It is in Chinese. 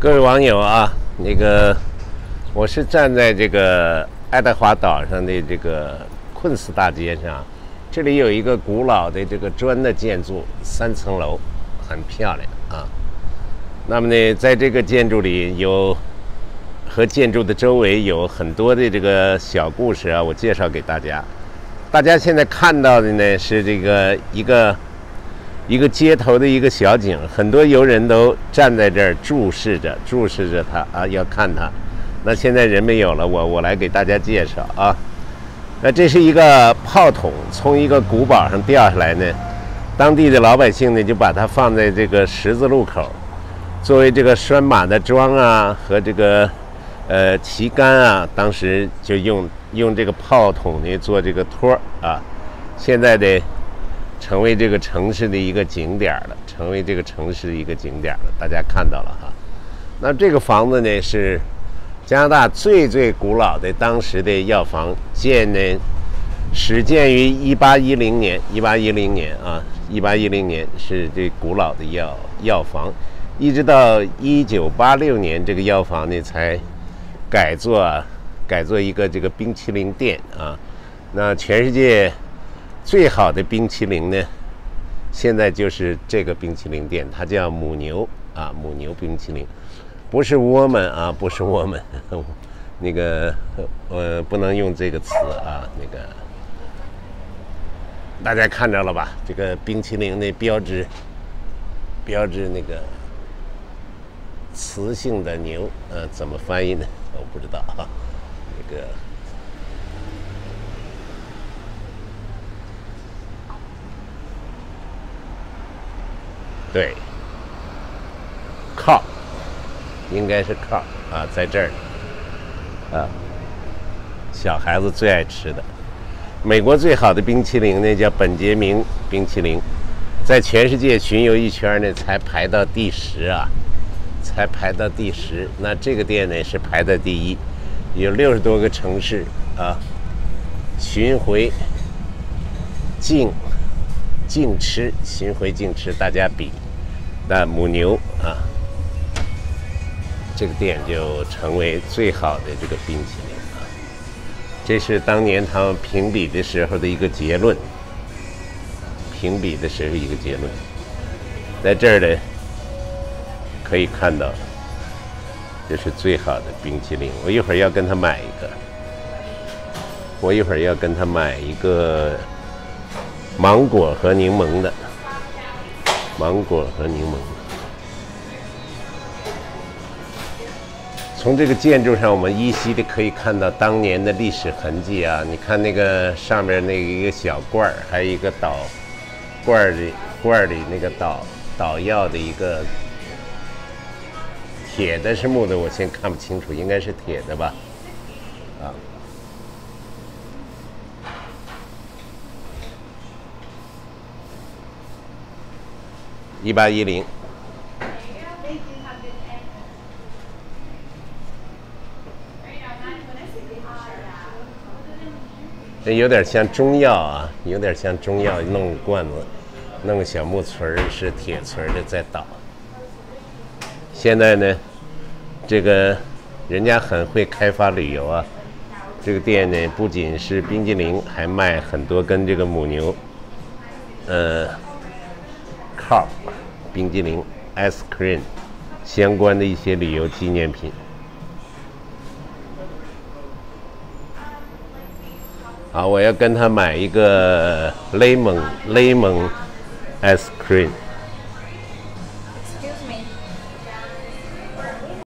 各位网友啊，我是站在这个爱德华岛上的这个昆斯大街上，这里有一个古老的这个砖的建筑，3层楼，很漂亮啊。那么呢，在这个建筑里和建筑的周围有很多的这个小故事啊，我介绍给大家。大家现在看到的呢是这个一个街头的一个小景，很多游人都站在这儿注视着它啊，要看它。那现在人没有了，我来给大家介绍啊。那这是一个炮筒从一个古堡上掉下来呢，当地的老百姓呢就把它放在这个十字路口，作为这个拴马的桩啊和这个旗杆啊，当时就用这个炮筒呢做这个托啊。现在的成为这个城市的一个景点了，大家看到了哈。那这个房子呢是加拿大最古老的当时的药房，始建于1810年啊，1810年是这古老的药房，一直到1986年，这个药房呢才改做一个这个冰淇淋店啊。那全世界最好的冰淇淋呢，现在就是这个冰淇淋店，它叫母牛啊，母牛冰淇淋，不是我们啊，不是我们，不能用这个词啊，大家看着了吧？这个冰淇淋的标志那个雌性的牛，怎么翻译呢？我不知道啊，对，靠，应该是靠啊，在这儿啊，小孩子最爱吃的。美国最好的冰淇淋呢，叫本杰明冰淇淋，在全世界巡游一圈呢，才排到第10啊，那这个店呢是排在第1，有60多个城市啊，巡回竞吃，大家比。那母牛啊，这个店就成为最好的这个冰淇淋啊。这是当年他们评比的时候的一个结论，在这儿呢可以看到，这是最好的冰淇淋。我一会儿要跟他买一个芒果和柠檬的。从这个建筑上，我们依稀的可以看到当年的历史痕迹啊！你看那个上面那一个小罐儿，还有一个罐儿里那个捣药的一个铁的是木的，我先看不清楚，应该是铁的吧？啊。1810，这有点像中药啊，弄个罐子，弄个小木锤儿，是铁锤的在捣。现在呢，这个人家很会开发旅游啊。这个店呢，不仅是冰激凌，还卖很多跟这个母牛，靠冰激凌 ice cream 相关的一些旅游纪念品。好，我要跟他买一个 lemon ice cream。